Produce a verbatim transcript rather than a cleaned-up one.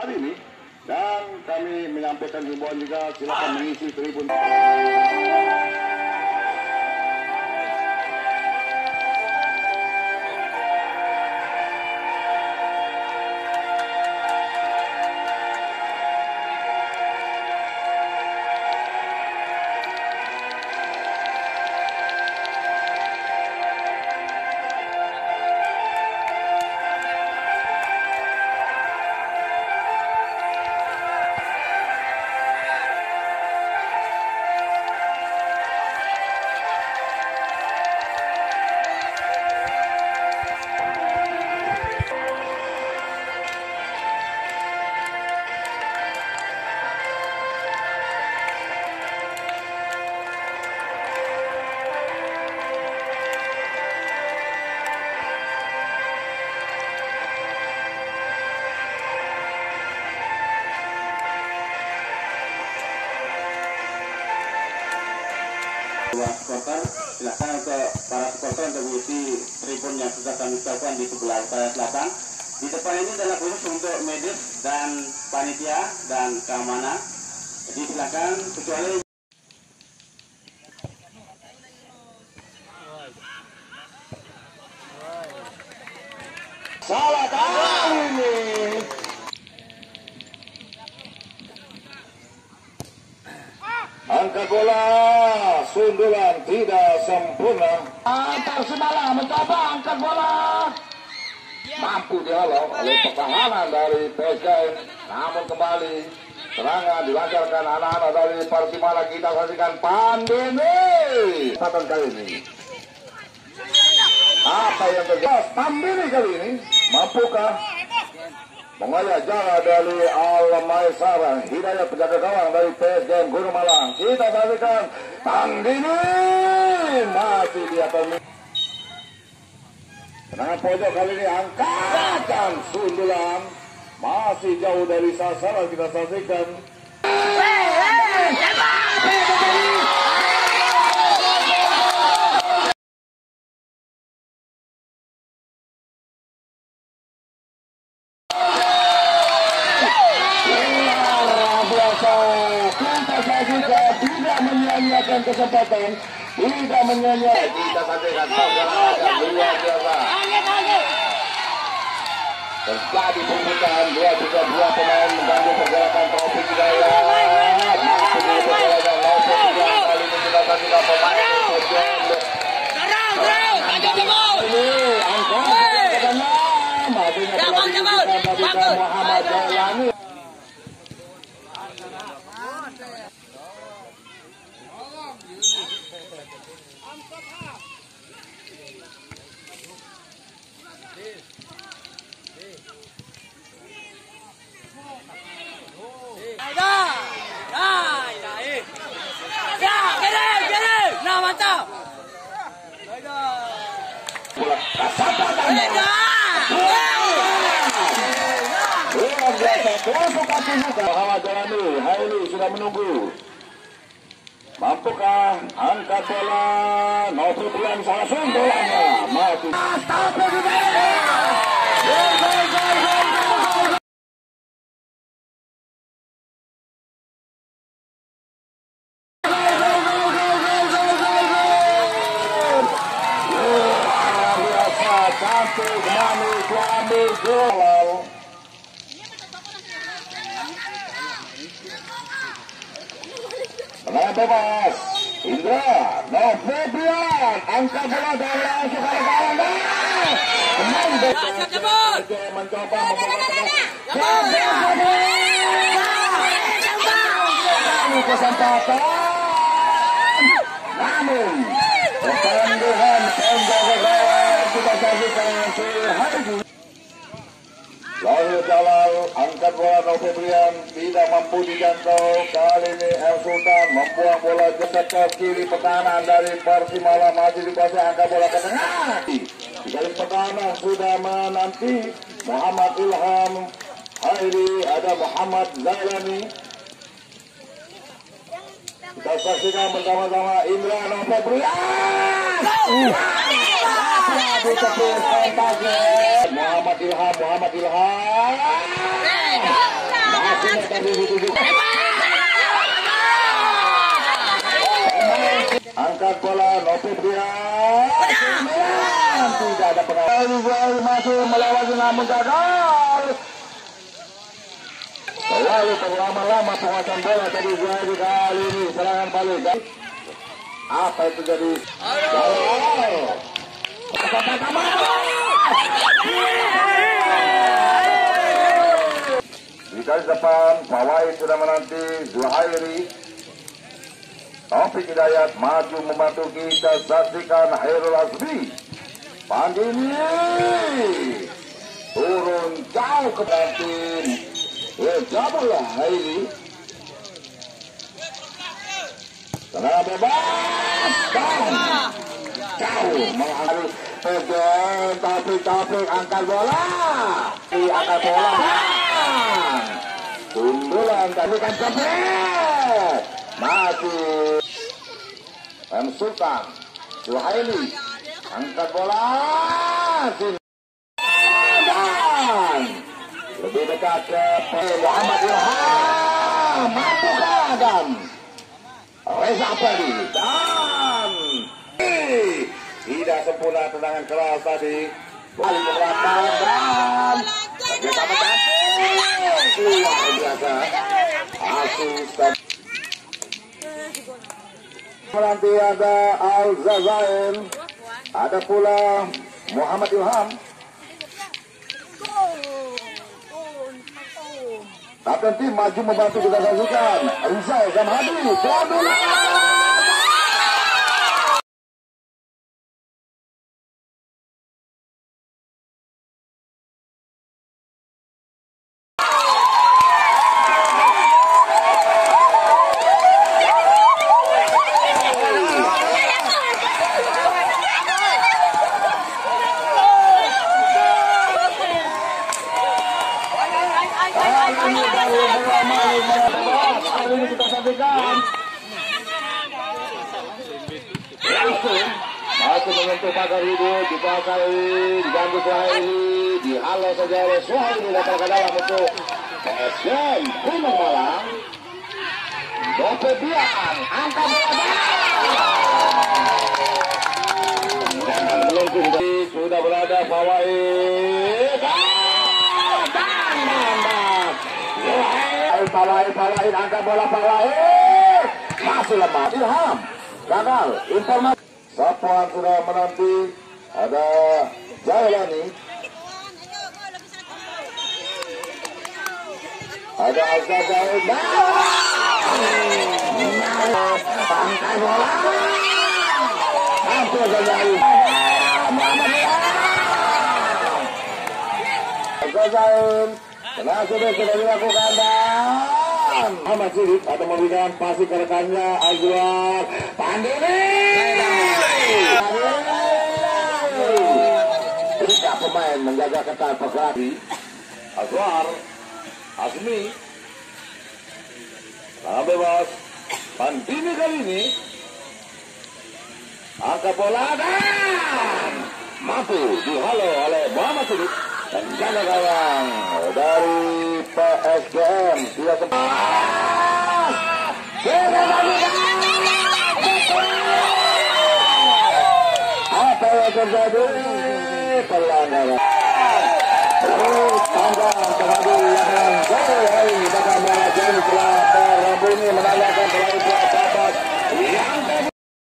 kali ini. Dan kami menyampaikan himbauan juga, silakan mengisi tribun. Supporter, silakan untuk para supporter untuk mengisi tribun yang sudah kami siapkan di sebelah utara selatan. Di depan ini adalah khusus untuk medis dan panitia dan keamanan. Jadi silakan, kecuali salah kali ini. Angkat bola, sundulan tidak sempurna. Antar Semala mencoba angkat bola. Mampu dihalau oleh pertahanan dari P S K M. Namun kembali serangan dilancarkan anak-anak dari Persimala. Kita saksikan Pandini. Satu kali ini. Apa yang terjadi? Pandini kali ini mampukah mengoyak jalan dari Al-Maisara, Hidayat penjaga gawang dari P S G M Gunung Malang. Kita saksikan Pandini masih di atas. Serangan pojok kali ini angkatan sundulan masih jauh dari sasaran. Kita saksikan. Tidak menyanyiakan kesempatan, tidak menyanyiakan. Kita saksikan pergerakan luar biasa. Terjadi pembukaan dua juga dua pemain mengganggu pergerakan Taufik Hidayat. Masih di pergerakan Taufik Hidayat kali ini kita saksikan pemain berjuang. Ini angka katanya maksudnya telah dibutuhkan Muhammad Jailani. Muhammad Jalani, Haili sudah menunggu. Mampukah angkat bola? Novi Brian salah sundulannya. Mati. Cantik, manis, manis, golal. Tenang bebas. Indra, Novi Brian, angkat bola dari langsung ke kawan. Teman mencoba membuka kesempatan. Namun pertandingan penjaga gawang kita saksikan si Haji. Lalu Jalal angkat bola Novi Brian tidak mampu dijangkau. Kali ini El Sultan membuang bola ke kiri. Pertahanan dari Persimala masih dikuasai, angkat bola ke tengah. Di garis pertahanan sudah menanti Muhammad Ilham Hairi, ada Muhammad Zailani. Kita saksikan bersama-sama Indra Novi Brian. Muhammad Ilham, Muhammad Ilham. Angkat bola Novibrian. Tidak ada pengalaman masuk melewati namun gagal. Selalu berlama-lama penguasaan bola tadi Zuhairi kali ini serangan balik. Apa itu jadi? Di garis depan Fawaid sudah menanti Zuhairi. Taufik Hidayat maju membantu kita saksikan Hairul Azmi. Pandini turun jauh ke tim. Ya, jauhlah Hairi. Tenang bebas. Jauh mengharus pegang Taufik-Taufik angkat bola. Di angkat bola. Sundulan tadi kan cepet. Masih M. Sultan Zuhaili angkat bola dan lebih dekat ke Muhammad Ilham mampu Adam Reza Fadi dan tidak sempurna tendangan keras tadi balik ke belakang dan bersama cantik luar biasa Asus dan nanti ada Al-Zazail, ada pula Muhammad Ilham. Kapten tim maju membantu kita saksikan Rizal Zamhadi. Ini kita sampaikan langsung masuk menyentuh pagar hidup dipakai diganggu Zuhairi dihalau saja oleh Zuhairi datang ke dalam untuk P S M Gunung Malang. Novibrian angkat bola dan melengkung sudah berada Fawaid. Fawaid, Fawaid, angkat bola Fawaid. Masih lemah. Ilham, gagal. Informasi. Sapuan sudah menanti. Ada Jailani. Ada Azzazail. Angkat bola. Hampir Azzazail. Azzazail. Setelah sudah sudah dilakukan dan Muhammad Sidik atau memberikan pasi ke rekannya Azwar Pandini. Tiga pemain menjaga ketat pergerakan Azwar Azmi. Salam bebas Pandini kali ini angkat bola dan mampu dihalau oleh Muhammad Sidik. Dan jaga gawang dari P S D M tidak sempat. Apa yang terjadi? Pelanggaran. Terus tangga terhadap yang